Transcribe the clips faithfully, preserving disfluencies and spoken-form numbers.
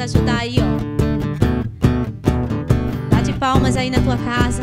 ajudar aí, ó. Bate palmas aí na tua casa.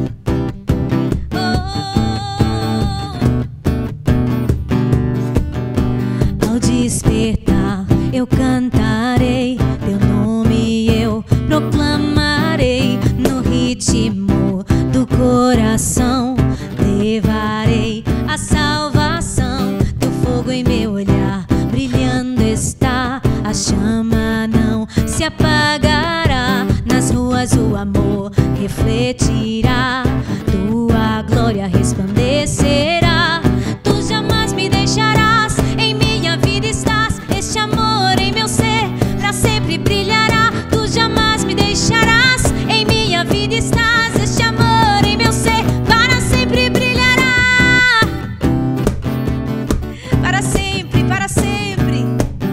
Ao despertar eu cantarei teu nome, eu proclamarei no ritmo do coração. Levarei a salvação, teu fogo em meu olhar brilhando está. A chama não se apagará, nas ruas o amor refletirá, tua glória resplandecerá. Tu jamais me deixarás, em minha vida estás, este amor em meu ser pra sempre brilhará. Tu jamais me deixarás, em minha vida estás, este amor em meu ser para sempre brilhará. Para sempre, para sempre.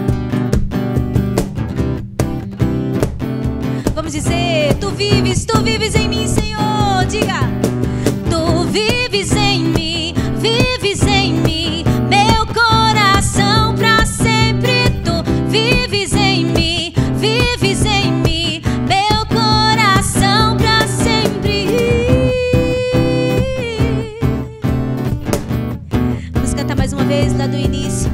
Vamos dizer, tu vives, tu vives em mim, Senhor. Diga, tu vives em mim, vives em mim, meu coração pra sempre. Tu vives em mim, vives em mim, meu coração pra sempre. Vamos cantar mais uma vez lá do início.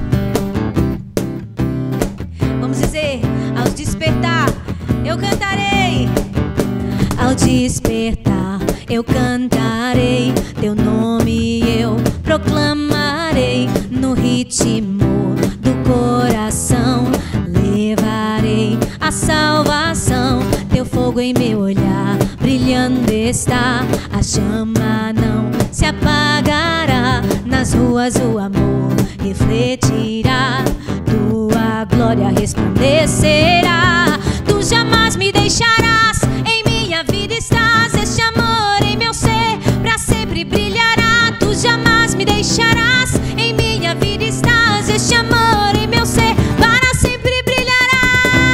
Vamos dizer, ao despertar eu cantarei, ao despertar eu cantarei teu nome, eu proclamarei no ritmo do coração. Levarei a salvação, teu fogo em meu olhar brilhando está. A chama não se apagará, nas ruas o amor refletirá, tua glória resplandecerá. Tu jamais me deixarás, em minha vida estás, este amor em meu ser pra sempre brilhará. Tu jamais me deixarás, em minha vida estás, este amor em meu ser para sempre brilhará.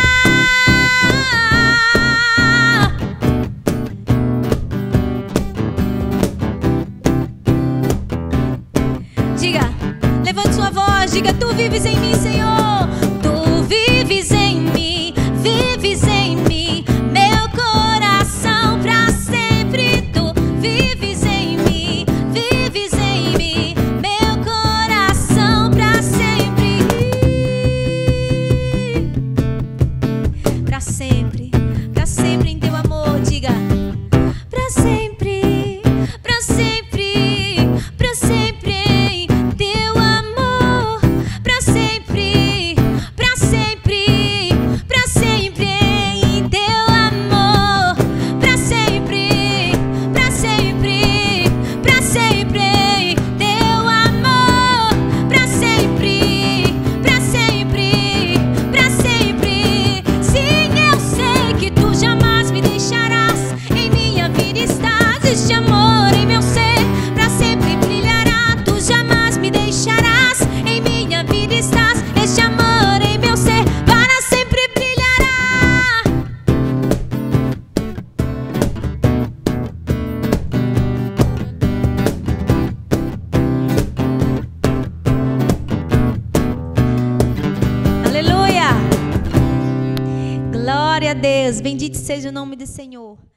Diga, levante sua voz, diga, tu vives em mim, Senhor. Tu vives em mim, vives em mim, meu coração pra sempre. Tu vives em mim, vives em mim, meu coração pra sempre. Pra sempre, pra sempre em teu amor. Diga, pra sempre, pra sempre, pra sempre em teu amor. Pra sempre, pra sempre, pra sempre em teu amor. Pra sempre, pra sempre, pra sempre em teu amor. Pra sempre, pra sempre, pra sempre. Sim, eu sei que tu jamais me deixarás, em minha vida estás, este amor em meu ser pra sempre brilhará. Tu jamais me deixarás, em minha vida estás, este amor em meu ser para sempre brilhará. Aleluia! Glória a Deus, bendito seja o nome do Senhor.